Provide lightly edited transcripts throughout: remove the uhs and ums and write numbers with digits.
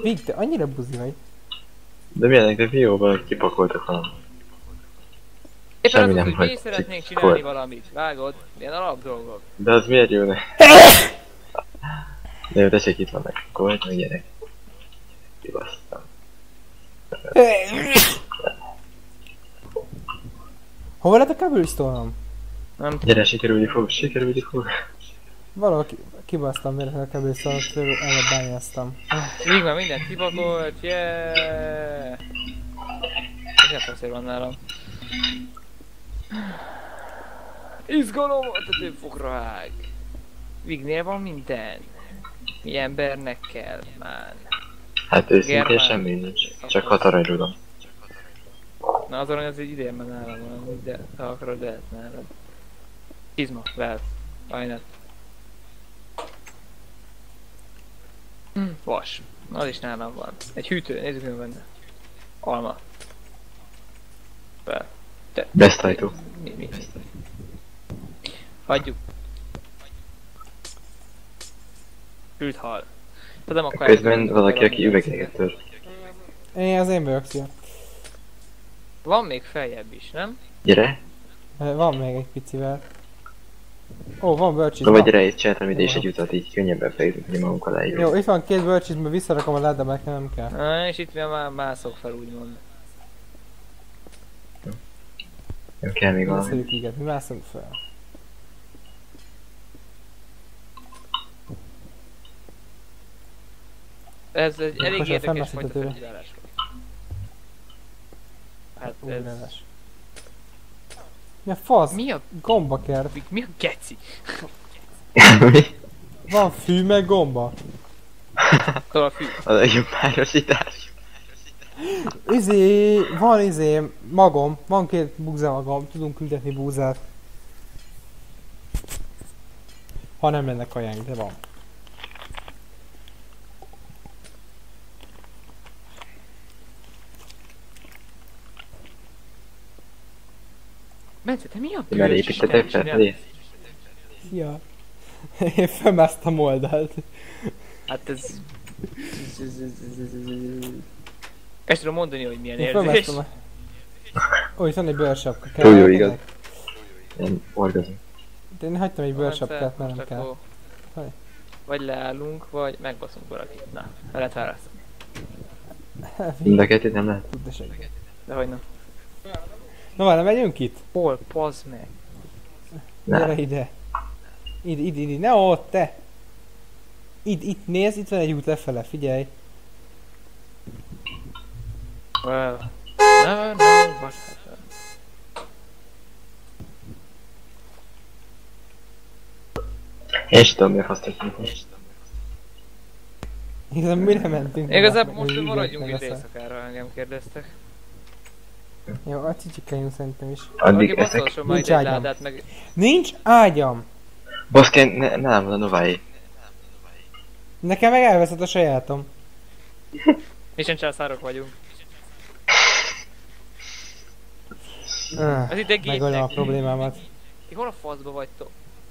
Vig, te annyira buzi vagy. De milyenek, de fióban kipakoltak valami. Éppen Semmi az, nem hogy mi hagy. szeretnénk csinálni valamit, vágod? Milyen alap dolgok. De az miért jó ne? De jó, tessék, itt vannak. Kolt, meg gyerek. Kibasztam. Hova lett a cobblestone-om? Nem Gyere, sikerülni fog, sikerülni fog. Valahol kibasztam véletlenül a cobblestone-ot, előbb bányáztam. Még már mindent kipakolt, yeah! Ez nem faszér van nálam. Izgalom a tetőfokra ág. Vignél van minden. Mi embernek kell, már. Hát őszintén Germán. semmi nincs. Csak 6 aranyruda. Na az arany az egy idén van nálam valami, de ha akarod lehet nálad. Izma, vel, ajnat. Vas, az is nálam van. Egy hűtő, nézzük mi van benne. Alma. Vel. Te. Besztajtó. Mi? Hagyjuk. Hűlt hal. Tudom, akkor Közben valaki, aki üvegeket tör. Az én vagyok, szia. Van még feljebb is, nem? Gyere. Van még egy picivel. Ó, van bölcsiz. Vagy gyere, itt csináltam ide is egy utat, így könnyebben feljutni, hogy magunk alá Jó, jövünk. itt van két bölcsiz, mert visszarakom a láda, mert nem kell. És itt már mászok fel, úgymond. Nem kell még valami. Visszajuk iget, mi mászunk fel. Ez egy elég Most érdekes már fajta felmászított felügyelés volt. Hát Új ez... neves. Mi a fasz? Mi a... Gomba kert. Mi a geci? Mi? Van fű meg gomba. Szóval a fű. A legjobb párosítás. Van magom. Van két búza magam. Tudunk küldetni búzát. Ha nem lenne kajánk, de van. Bence, te mi a Ti már bűnös építettek Isten felfelé? Ja. Én felmásztam oldalt. Hát ez... Ezt tudom mondani, hogy milyen Én érzés. felmásztam a... Ó, itt van egy bőrsapka. Jó, igaz. Ilyen orgazm. De én hagytam egy bőrsapkát, mert nem Most kell. akkor Haj. Vagy leállunk, vagy megbaszunk valakit. Na, lehet választani. Mind a kettőt nem lehet. Tud de segít. De hogy nem. Na várj, megyünk itt? Hol? Pazd meg. Gyere Nem. ide. Ide, ne ott, te! Itt nézd, itt van egy út lefele, figyelj. Well, never know what happened. Én sem tudom, mi a fasz történik. Igazából mire mentünk? Igazából Meg most ügyek, maradjunk meg itt aztán. éjszakára, engem kérdeztek. Jó, a csicsikáljunk szerintem is. Addig Aki ezek... bosszolson majd Nincs egy ágyam. ládát, meg... Nincs ágyam! Baszken, nem van a nováé. Nekem meg elveszett a sajátom. Mi sem császárok vagyunk. Ez itt egy Megoldom a gépnek. problémámat. Ti hol a faszba vagytok?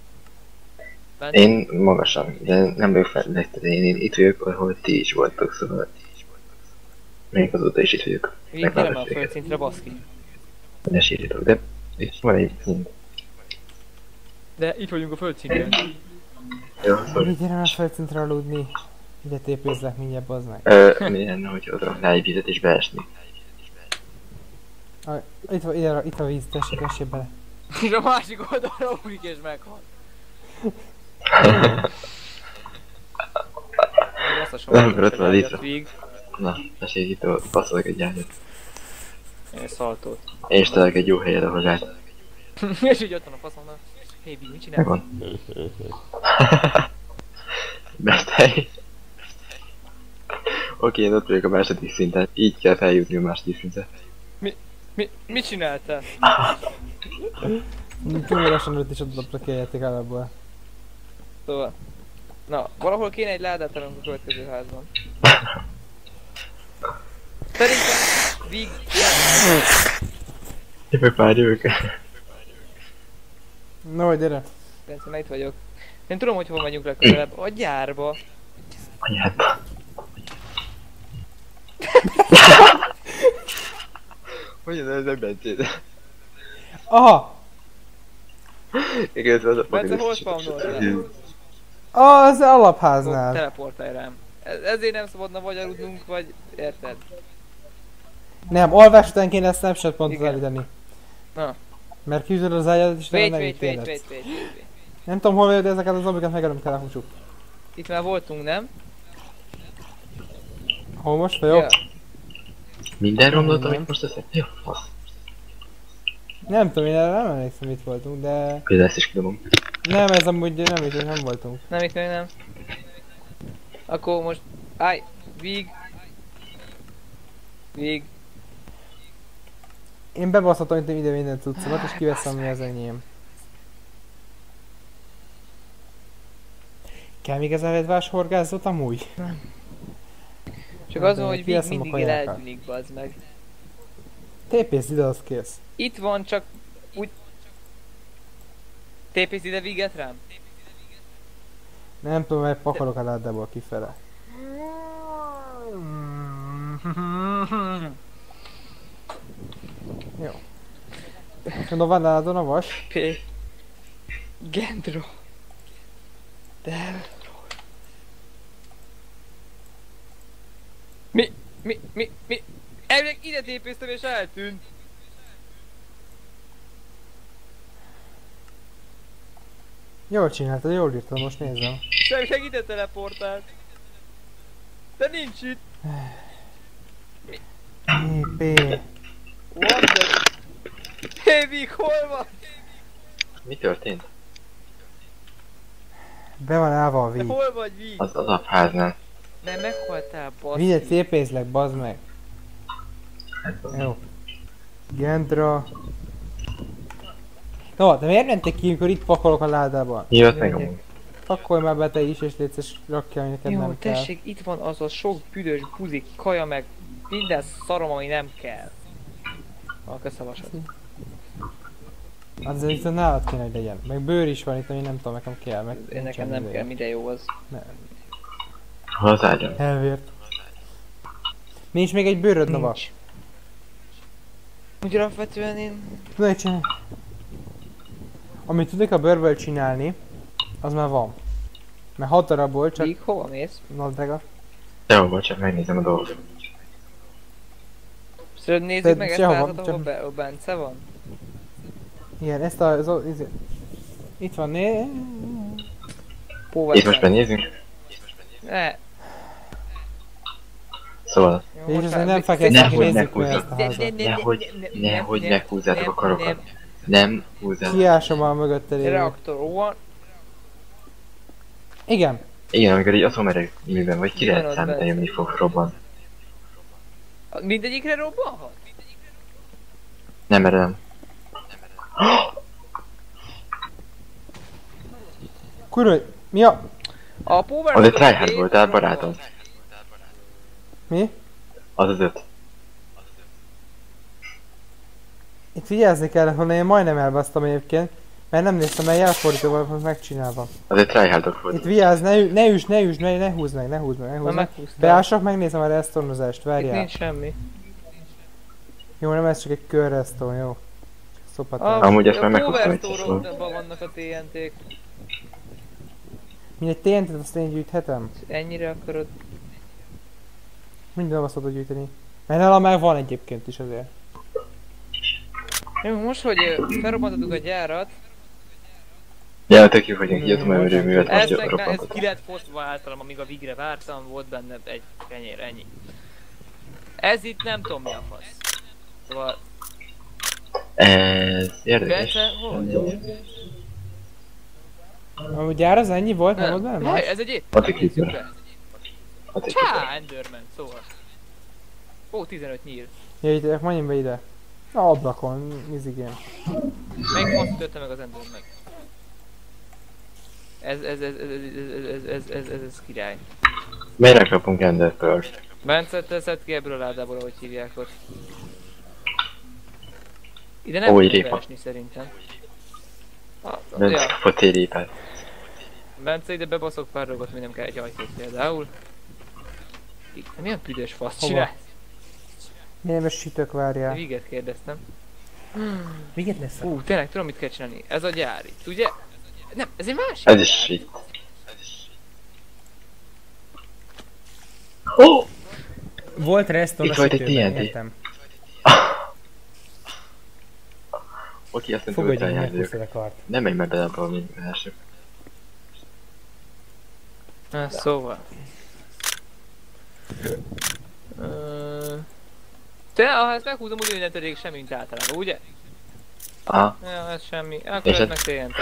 Én magasan, de nem vagyok fejlett, én itt vagyok, ahol ti is voltok, szóval... Még azóta is itt vagyok. Így gyere már a földszintre, baszki. Ne sírjatok, de... Itt van egy szint. De itt vagyunk a földszinten. Jó, szóval... Így gyere már felcintre aludni. Ide tépézzek mindjárt, bazd meg. Mi lenne, hogy oda rá egy vizet és beesni? Itt van víz, tessék, essél bele. És a másik oldalra ugrik és meghal. Nem, mert ott van a litra. Vig. Na, tessék itt a passzolok egy ányat. Én szaltót. Én is találok egy jó helyet, ahol lehet. És így ott van a faszomnak. Hé, Vig, mit csinálsz? Megvan. Best hely. Oké, én ott vagyok a második szinten. Így kell feljutni a második szintre. Mit csináltál? Túlórasan őt is adott a játék alapból. Szóval. Na, valahol kéne egy ládát találnunk a következő házban. Szerintem Vig... Jövök már, jövök. No, gyere. Bence, itt vagyok. Én tudom, hogy hol megyünk legközelebb. A gyárba. Anyádba. Hogyan ez a Bencét? Aha! Igen, ez az a Bence, hol spawnoltál? Az alapháznál. Teleportálj rám. Ezért nem szabadna vagy aludnunk, vagy... Érted? Nem, alvás után kéne ezt snapshot pontot Igen. állítani. Na. Mert kiütöd az ágyat és Wait, nem wait, wait, megint wait, wait, wait, wait. Nem tudom hol vagyok, de ezeket a zombikat megelőm kell a húcsuk. Itt már voltunk, nem? Hol most vagyok? Ja. Minden romlott, Nem. amit most teszek? Jó, fasz. Nem tudom, én erre nem emlékszem, mit voltunk, de... Például ezt is kidobom. Nem, ez amúgy nem, itt nem voltunk. Nem, itt még nem. Akkor most... Állj! Víg! Víg! Én bebaszhatom itt ide minden cuccomat, és kiveszem, mi az enyém. Kell még ez a vedvás horgászat amúgy? Csak Hát, az van, én hogy Víg kiveszem a mindig kajákat. eltűnik, bazd meg. Tépész ide, az kész. Itt van, csak úgy... Tépész ide Víget rám? Nem tudom, mert pakolok a ládából kifele. Jó. Mondom, van nálad a vas? P. Gendro. De... Mi? Elvileg ide tépéztem és eltűnt. Jól csináltad, jól írtad, most nézem. És elvileg ide teleportált. De nincs itt. EP. What the... Hey Víg, hol van? Mi történt? Be van állva a De víg. hol vagy Víg? Az alapháznál. Nem, meghaltál, basszus. Vigyed tépészlek, bazd meg. Jó. Gendra. No, de miért mentek ki, amikor itt pakolok a ládában? Mi jött meg amúgy? Pakolj már be te is, és légy szíves, rakjál, ami neked Jó, nem kell. tessék, itt van az a sok büdös buzik, kaja meg minden szarom, ami nem kell. Kösz a vasat. Azért itt nálad kéne, hogy legyen. Meg bőr is van itt, ami nem tudom, nekem kell. Meg Én nekem nincsen nem ideje. kell, minden jó az. Hol az ágyam? Elvért. Nincs még egy bőröd, Nova? Nincs. Úgy alapvetően én... Tudod csinálni? Amit tudnék a bőrből csinálni, az már van. Mert 6 darabból csak... Víg, hova mész? Nadrága. Sehova, csak megnézem a dolgot. Szörny nézzük De meg ezt sehova, a házat, ahol csak- a Bence van? Igen, ezt a... Itt van, Power Itt most benézünk? Ne, Szóval, jó, És most ez már- nem fekete, Nehogy nézzük meg meghúzzad. ezt a házat. nehogy meghúzzátok a karokat. Nem húzzátok. Kiásom a mögötte lévő. Reaktor van. Igen. Igen, amikor így atomerő műben vagy, ki Igen, lehet ott számítani, Bence. hogy mi fog robban. Mindegyikre robbanhat? Nem merem. Kurva, mi a... A Power Az egy tryhard voltál, barátom. Mi? Az az 5. Itt vigyázni kellett volna, én majdnem elbasztam egyébként. Mert nem néztem, mert jelfordítóval volt megcsinálva. Az egy tryhardok Itt volt. vigyázz, ne üss, ne húzd meg. Na Meg. meghúztál. Beások, megnézem a restornozást, Itt várjál. nincs semmi. Jó, nem ez csak egy kör restorn, jó. Szopatál. Amúgy ezt a már meghúztam Power egyszer, Store-okban vannak a TNT-k. Mindegy TNT-t azt én gyűjthetem? Ennyire akarod? Minden azt tudod gyűjteni. Mert nálam már van egyébként is azért. Jó, most, hogy felrobbantottuk a gyárat, Ja, tök jó, hogy egy atomerőművet ez most meg ez robbantott. ki lett fosztva általam, amíg a Vigre vártam, volt benne egy kenyér, ennyi. Ez itt nem tudom mi a fasz. Szóval, Ez érdekes. Bence, hol vagy? Amúgy gyár az ennyi volt, nem volt benne Nem, más? ez egy épp. Addig Nézzük kívül. be. Hát egy Csá, Enderman, szóval. Ó, 15 nyíl. Jöjjtek, menjünk be ide. A ablakon, izigén. Melyik monster tölte meg az Enderman? Ez király. Miért kapunk Ender Pearl-t? Bence, te szedd ki ebből a ládából, ahogy hívják ott. Ide nem Ó, tudunk répa. beesni szerintem. Bence Ja, kapott térépát. Bence, ide bebaszok pár dolgot, mi nem kell egy ajtót például. Itt, mi a büdös fasz Hova? csinál? Miért nem sütök, várjál? Viget kérdeztem. Miket lesz? Tényleg tudom mit kell csinálni. Ez a gyár itt, ugye? Nem, ez egy másik Ez gyár. is shit. Oh! Volt redstone a Itt volt egy sütőben, TNT. értem. Oké, azt nem Fogadj, tudod hogy rájárni. meghúztad a kart. Nem megy meg bele abba, mint első. Na, szóval. Te, ha ezt meghúzom, úgy nem törik semmi, mint általában, ugye? Aha. Ja, ez semmi. Akkor És ez ez- meg TNT.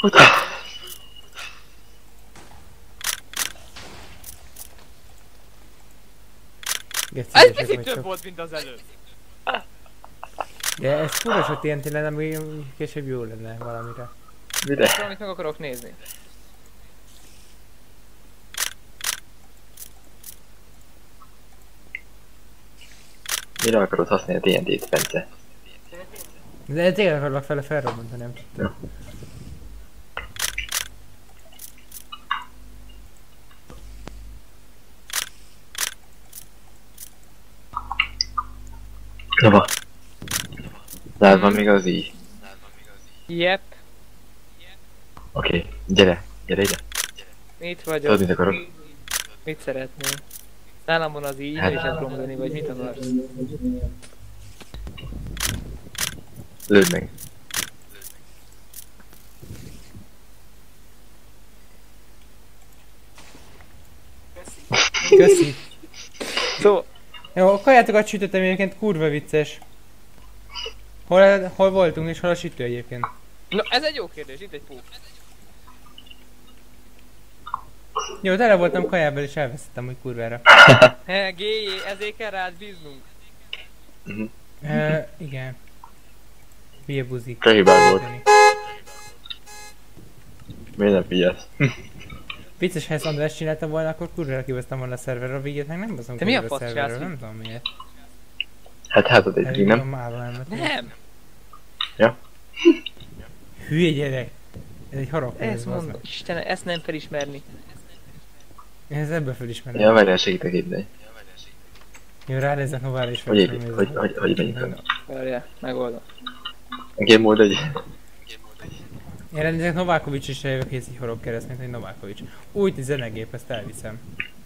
Ez Geciesek picit vagytok. több volt, mint az előtt. De ez fura, hogy TNT lenne, ami később jó lenne valamire. Mire? Valamit meg akarok nézni. Mire akarod használni a TNT-t, Bence? De tényleg akarlak fele felrobbantani, nem tudtam. Hova? Lád, van még az így. Yep, Oké, gyere, gyere ide. itt Tudod, vagyok. mit akarok? Mit szeretnél? Nálam van az így, Hát. és nem tudom mondani, vagy mit akarsz? Lőd meg. Köszi. Szóval, Jó, a kajátokat sütöttem egyébként, kurva vicces. Hol voltunk és hol a sütő egyébként? na ez egy jó kérdés, itt egy pó. Jó, tele voltam kajával és elvesztettem, hogy kurvára. He, géjé, ezért kell rád bíznunk. Igen. Hülye buzik. Te hibád volt. Miért nem figyelsz? Vicces, ha ezt András csinálta volna, akkor kurvára kivesztem volna a szerverről, a végét meg nem baszom Te mi a kurvára fasz szerverről, csinálsz? nem tudom miért. Hát hátad egy Elég nem? van máva elmet. Nem! Hülye gyerek! Ez egy harap. Ezt mondom, Istenem, ezt nem felismerni. Ez ebből felismerem. Ja, várjál, segítek itt, de... Jó, ránézek Novára is Hogy felismerem. hogy megyünk fel? Várjál, megoldom. Game mode egy... Én ránézek Novákovics is eljövök egy horog kereszt, mint egy Novákovics. Új, egy zenegép, ezt elviszem.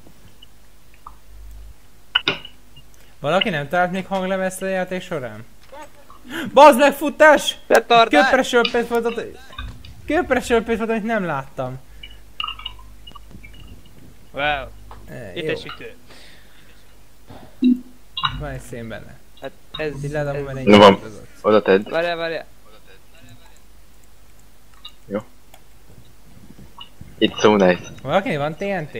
Valaki nem talált még hanglemezt a játék során? Bazd meg, futás! Retardál! Köpres sörpét volt, amit nem láttam. Wow, itt Jó, egy sütő. van egy szén benne. Hát ez... Így leadom, van egy No, van. dolgot. Oda tedd. Várjál. It's so nice. Valaki van TNT?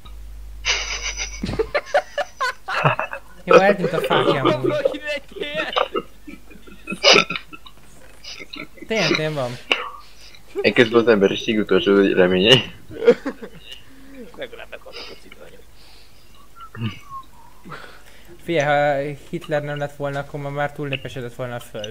Jó, eltűnt a fákjám úgy. Valakinek egy ilyet! TNT-n van. Én közben az emberiség utolsó reményei. Legalább meghalok a cigányok. Figyelj, ha Hitler nem lett volna, akkor ma már túlnépesedett volna a föld.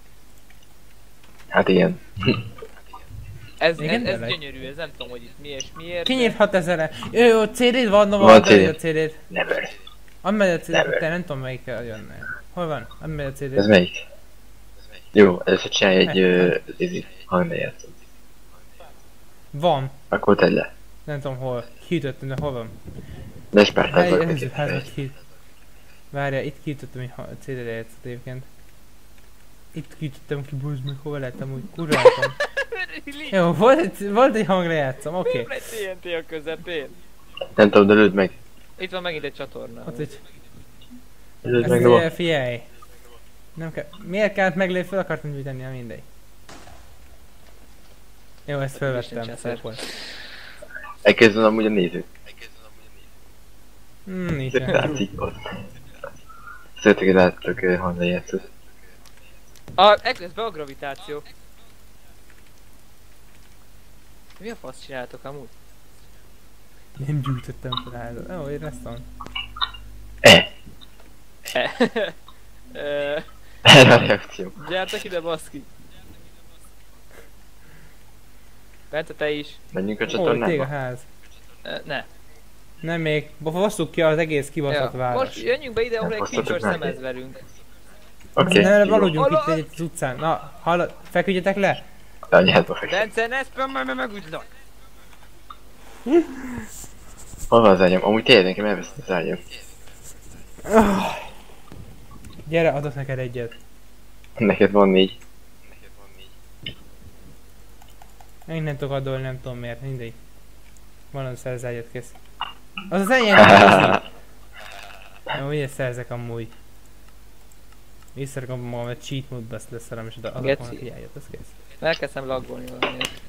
Hát igen. Ez Igen, ez tényleg. gyönyörű, ez nem tudom, hogy itt mi és miért. Kinyírt 6000-re. Jó, CD-d van, Van van CD. a CD-d. Never. Add meg a CD-d, Never. te nem tudom melyikkel jönne. Hol van? Add meg a Ez CD-d. melyik? Jó, először csinálj egy hangjátszót. Van. Akkor tedd le. Nem tudom hol. Kiütöttem, de hol van? Ne spártázzak Előző neki. házat ki. Várja, itt kiütöttem egy CD lejátszót egyébként. Itt kiütöttem ki, búzd meg, hova lettem úgy, kurva látom. Jó, volt egy hanglejátszom, oké. Nem lett TNT a közepén. Nem tudom, de lőd meg. Itt van megint egy csatorna. Ott egy... Lőd meg, Nova. Figyelj! Nem kell... Miért kellett meglépni, fel akartam gyűjteni, a mindegy. Jó, ezt felvettem, Isten szép volt. Elkezdem amúgy a nézőt. Nincs. Látszik ott. Szeretek, hogy láttok hangjátszót. Elkezd be a gravitáció. Mi a fasz csináltok amúgy? Nem gyűjtöttem fel házat. Ó, egy reszton. Erre a reakció. Gyertek ide, baszki. Bence, te is. Menjünk a Ó, tég a csatornába? ház. Ne. Nem még. Fosszuk ki az egész kibaszott város. Most jöjjünk be ide, ahol egy Fosztatok creeper meg. szemez velünk. Oké. Ne, jó. valódjunk itt egy az utcán. Na, hallod, feküdjetek le? Anyádba feküdt. Bence, ne spam, megütlök! Hol van az ágyam? Amúgy tényleg nekem elveszett az ágyam. Gyere, adok neked egyet. Neked van 4. Én nem tudok adolni, nem tudom miért, mindegy. Valami szerez egyet, kész. Az az enyém, nem jó, ugye szerzek amúgy. Visszarakom magam, egy cheat módba ezt leszerem, és adok Geci. volna egy eljött, az kész. Elkezdtem laggolni valamiért.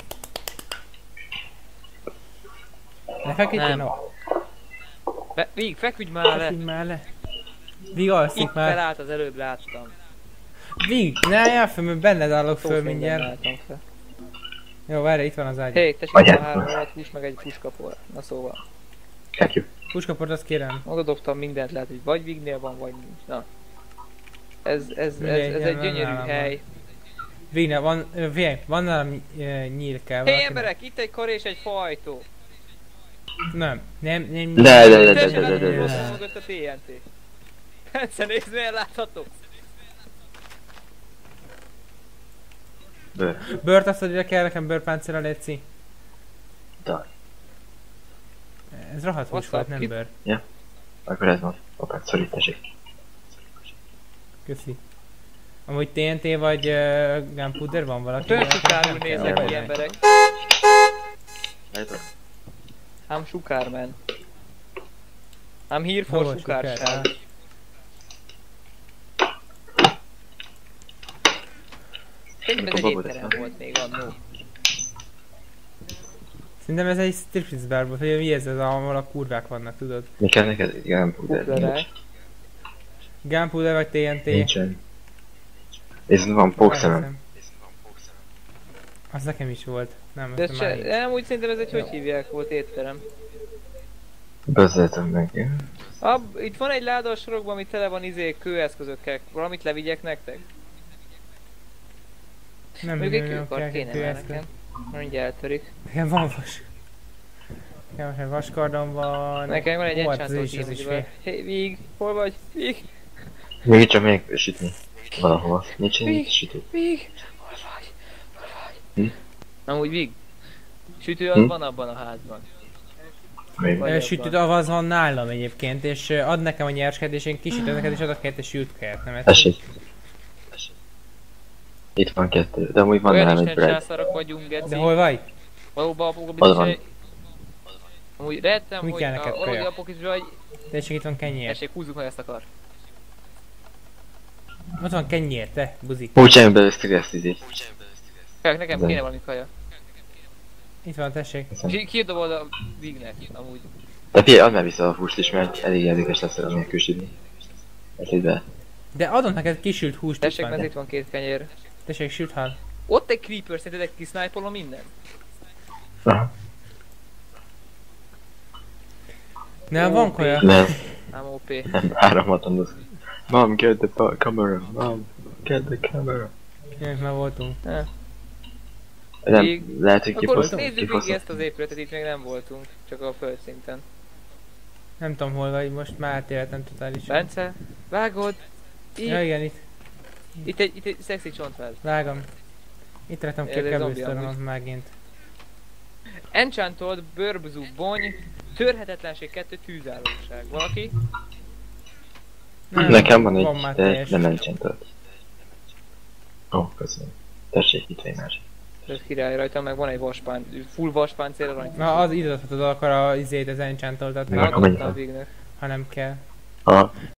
Ne feküdj, Nem. no. Vég, feküdj már le! Feküdj már le. Vig, alszik Itt már. felállt az előbb, láttam. Vig, ne álljál fel, mert benned állok föl Mindjárt mindjárt. láttam fel. Jó, várj, itt van az ágy. Hé, tessék Agyát. a 3 alatt hús meg egy puskapor. Na szóval. Thank you. Puskaport azt kérem. Oda dobtam mindent, lehet, hogy vagy Vignél van, vagy nincs. Na. Ez Mindegy, egy nem gyönyörű nálam hely. Vignél, van nálam nyílke. Hé valakinek? emberek, itt egy kar és egy fajtó. Nem. De. Tessék látni, hogy ott mögött a TNT. Bence, nézd, milyen látható. Bőr. Bört azt, hogy kell nekem bőrpáncéra, létszi. Daj. Ez rohadt hús What's volt, up, nem kid? bőr. Akkor ez van. Hoppá, sorry, tessék. Köszi. Amúgy TNT vagy Gunpowder van valaki? Tősukárul néznek kell. ki emberek. Lájtok? I'm sukárman. I'm here Hol for volt sukárság. sukár? Szerintem ez egy Amikor étterem babot volt még annó. Szerintem ez egy striptease bar volt, hogy mi ez az, ahol a kurvák vannak, tudod? Mi kell neked? Igen, puder. Kuplerel. Gunpowder vagy TNT? Nincsen. Ez van pókszemem. Elhiszem. Az nekem is volt. Nem, De azt ez már se, nincs. nem úgy szerintem ez egy hogy hívják volt étterem. Bezzeltem meg. Itt van egy láda a sorokban, ami tele van kőeszközökkel. Valamit levigyek nektek? Nem, Mondjuk egy nem, kőkart kell kéne már nekem. Mindjárt eltörik. Nekem van vas. Nekem most egy vaskardom van. Nekem van egy Ó, hát enchantot az is tímúgyban. fél. Hé, Vig, hol vagy? Vig, Még csak még sütni. Valahova. Nincs Vig, sütő. Vig, hol vagy? Hol vagy? Hm? Amúgy Vig, sütő az Hm? van abban a házban. Még. Vagy Sütőd abban. avaz van nálam egyébként, és ad nekem a nyersket, és én kisütöm neked, és adok helyette sült nem? Tessék. Itt van 2, de amúgy van Olyan nálam egy isten bread. császárok vagyunk, De geci. hol vagy? Valóban Oda apokopis van. egy... Amúgy rettem, Mi hogy kell neked, valódi kaja? apokopis vagy... Tessék, itt van kenyér. Tessék, húzzuk meg ezt a kar. Ott van kenyér, te, buzi. Úgy csináljunk belőztük ezt izét. Kajak, nekem De. kéne valami kaja. Itt van, tessék. Kirdobod a Vignek, amúgy. De figyelj, add már vissza a húst is, mert elég érdekes lesz a nélkül sütni. Ezt így be. De adom neked kisült húst, itt Tessék, van. mert itt van 2 kenyér. Tessék, sült hal. Ott egy creeper, szerinted kisniperolom minden? Aha. Nem, van kaja. Nem, Nem OP. nem, 3 dosz. Mom, get the camera. Mom, get the camera. Jaj, már voltunk. Nem, Még- lehet, hogy Akkor kifosztom. nézzük végig ezt az épületet, itt még nem voltunk. Csak a földszinten. Nem tudom hol vagy, most már átéltem totálisan. Bence, vágod? Ja, Itt, igen, itt. itt egy szexi csontváz. Vágom. Itt raktam ki Ez a egy zombi kebősztoronot megint. Enchantold, bőrbzú, bony, törhetetlenség 2, tűzállóság. Valaki? Nem, Nekem van van egy, már de teljes. nem enchantolt. Ó, köszönöm. Tessék, itt egy másik. Ez király rajta, meg van egy full vaspáncél rajta. Na, az ide adhatod akkor a izét, az enchantoltat, Na, akkor menjünk el. Végnek. ha nem kell. Ha